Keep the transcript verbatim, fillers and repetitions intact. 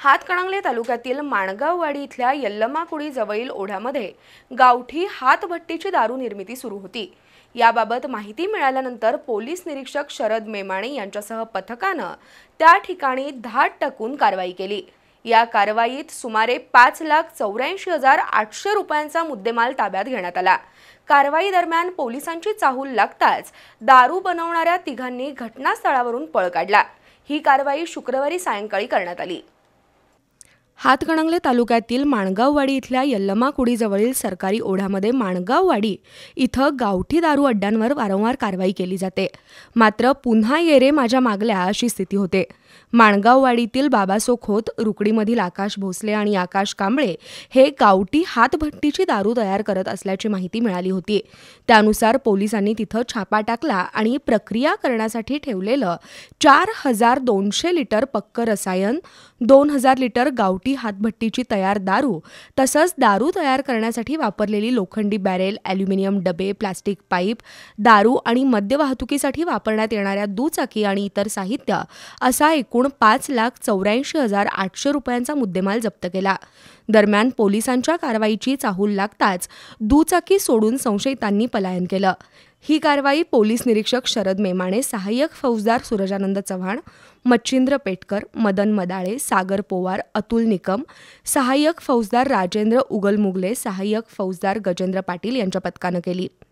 हातकणंगले तालुक्यातील माणगाववाडी इथल्या यल्लमाकुडी जवळील ओढ्यामध्ये गावठी हातभट्टीची दारू निर्मिती सुरू होती। याबाबत माहिती मिळाल्यानंतर पोलीस निरीक्षक शरद मेमाणे यांच्यासह पथकाने त्या ठिकाणी धाड टाकून कारवाई केली। या कारवाईत सुमारे पाच लाख चौऱ्याऐंशी हजार आठशे रुपयांचा मुद्देमाल ताब्यात घेण्यात आला। कारवाई दरम्यान पोलिसांची चाहूल लागताच दारू बनवणाऱ्या तिघांनी घटनास्थळावरून पळ काढला। ही कारवाई शुक्रवारी सायंकाळी करण्यात आली। हातकणंगले तालुक्यातील माणगाववाडी इथल्या यल्लमाकुडी जवळील सरकारी ओढ्यामध्ये माणगाववाडी इथं गावठी दारू अड्ड्यांवर वारंवार कारवाई केली जाते, मात्र पुन्हा ये रे माझ्या मागल्या अशी स्थिती होते। माणगाववाडीतील बाबासो खोत, रुकडीमधील आकाश भोसले आणि आकाश कांबळे हे गावठी हातभट्टीची दारू तयार करत असल्याची माहिती मिळाली होती। त्यानुसार पोलिसांनी तिथं छापा टाकला आणि प्रक्रिया करण्यासाठी ठेवलेलं चार हजार दोनशे लिटर पक्क रसायन, दोन हजार लिटर गावठी हातभट्टीची तयार दारू तसंच दारू तयार करण्यासाठी वापरलेली लोखंडी बॅरेल, ॲल्युमिनियम डबे, प्लास्टिक पाईप, दारू आणि मद्य वाहतुकीसाठी वापरण्यात येणाऱ्या दुचाकी आणि इतर साहित्य असा एकूण पाच लाख चौऱ्याऐंशी हजार आठशे रुपयांचा मुद्देमाल जप्त केला। दरम्यान पोलिसांच्या कारवाईची चाहूल लागताच दुचाकी सोडून संशयितांनी पलायन केलं। ही कारवाई पोलीस निरीक्षक शरद मेमाणे, सहाय्यक फौजदार सूरजानंद चव्हाण, मच्छिंद्र पेटकर, मदन मदाळे, सागर पोवार, अतुल निकम, सहाय्यक फौजदार राजेंद्र उगलमुगले, सहाय्यक फौजदार गजेंद्र पाटील यांच्या पथकानं केली।